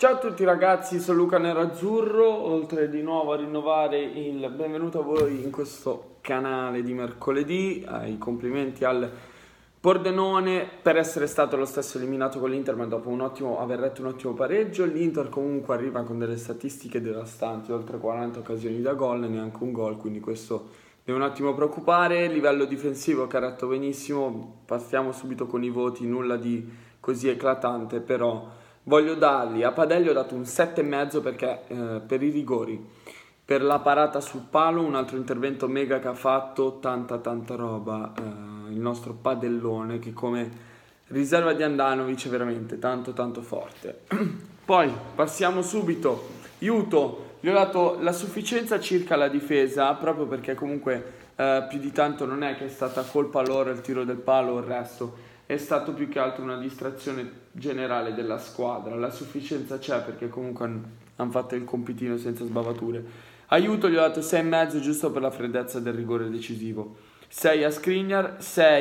Ciao a tutti ragazzi, sono Luca Nerazzurro, oltre di nuovo a rinnovare il benvenuto a voi in questo canale di mercoledì, i complimenti al Pordenone per essere stato lo stesso eliminato con l'Inter, ma dopo aver retto un ottimo pareggio. L'Inter comunque arriva con delle statistiche devastanti, oltre 40 occasioni da gol, neanche un gol, quindi questo deve un attimo preoccupare. Livello difensivo che ha retto benissimo, partiamo subito con i voti, nulla di così eclatante, però voglio dargli a Padelli ho dato un 7,5 perché per i rigori, per la parata sul palo, un altro intervento mega che ha fatto, tanta roba, il nostro Padellone che come riserva di Andanovic è veramente tanto forte. Poi passiamo subito, Juto, gli ho dato la sufficienza circa la difesa, proprio perché comunque più di tanto non è che è stata colpa loro il tiro del palo o il resto, è stato più che altro una distrazione generale della squadra. La sufficienza c'è perché comunque hanno fatto il compitino senza sbavature. Aiuto gli ho dato 6,5 giusto per la freddezza del rigore decisivo. 6 a Skriniar,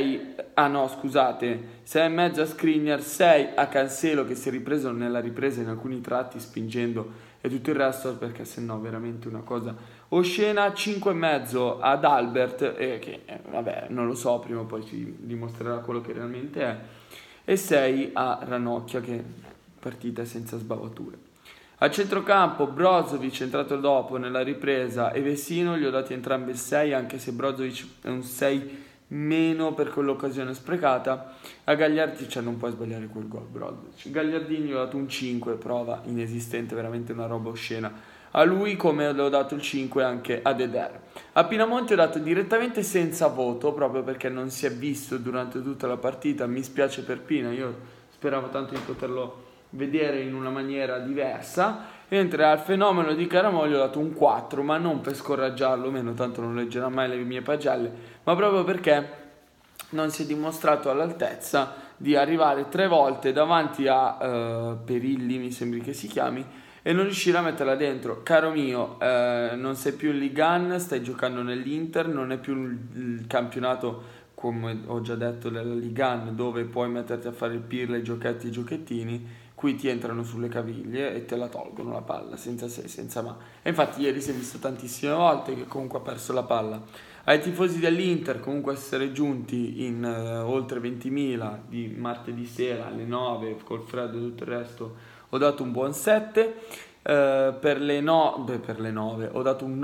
6,5 a Skriniar, 6 a Cancelo che si è ripreso nella ripresa in alcuni tratti spingendo, e tutto il resto perché sennò veramente una cosa oscena. 5,5 ad Albert che vabbè non lo so, prima o poi si dimostrerà quello che realmente è, e 6 a Ranocchia che partita senza sbavature. A centrocampo Brozovic è entrato dopo nella ripresa e Vecino gli ho dati entrambi il 6, anche se Brozovic è un 6 meno per quell'occasione sprecata. A Gagliardini, cioè non puoi sbagliare quel gol Brozovic. Gagliardini gli ho dato un 5, prova inesistente, veramente una roba oscena. A lui, come le ho dato il 5 anche a Eder. A Pinamonti ho dato direttamente senza voto, proprio perché non si è visto durante tutta la partita. Mi spiace per Pina, io speravo tanto di poterlo vedere in una maniera diversa, mentre al fenomeno di Caramoglio ho dato un 4, ma non per scoraggiarlo, meno tanto non leggerà mai le mie pagelle, ma proprio perché non si è dimostrato all'altezza di arrivare 3 volte davanti a Perilli, mi sembri che si chiami, e non riuscire a metterla dentro. Caro mio, non sei più in Ligue 1, stai giocando nell'Inter, non è più il campionato, come ho già detto, della Ligue 1, dove puoi metterti a fare il pirla, i giochetti e i giochettini. Qui ti entrano sulle caviglie e te la tolgono la palla, senza se, senza ma. E infatti ieri si è visto tantissime volte che comunque ha perso la palla. Ai tifosi dell'Inter comunque essere giunti in oltre 20.000 di martedì sera alle 9 col freddo e tutto il resto, ho dato un buon 7. Per le 9 ho dato un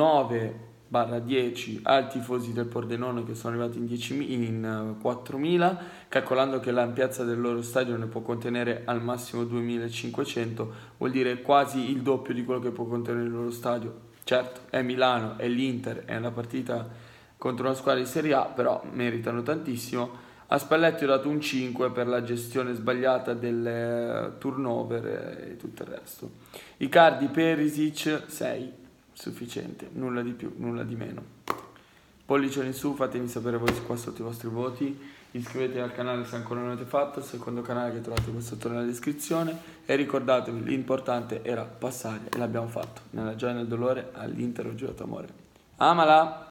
9/10 ai tifosi del Pordenone che sono arrivati in 4.000, calcolando che l'ampiezza del loro stadio ne può contenere al massimo 2.500, vuol dire quasi il doppio di quello che può contenere il loro stadio. Certo, è Milano, è l'Inter, è una partita contro una squadra di Serie A, però meritano tantissimo. A Spalletti ho dato un 5 per la gestione sbagliata del turnover e tutto il resto. Icardi, Perisic 6, sufficiente, nulla di più, nulla di meno. Pollicione in su, fatemi sapere voi qua sotto i vostri voti, iscrivetevi al canale se ancora non l'avete fatto, il secondo canale che trovate qua sotto nella descrizione, e ricordatevi l'importante era passare e l'abbiamo fatto, nella gioia e nel dolore all'Inter ho giocato amore. Amala!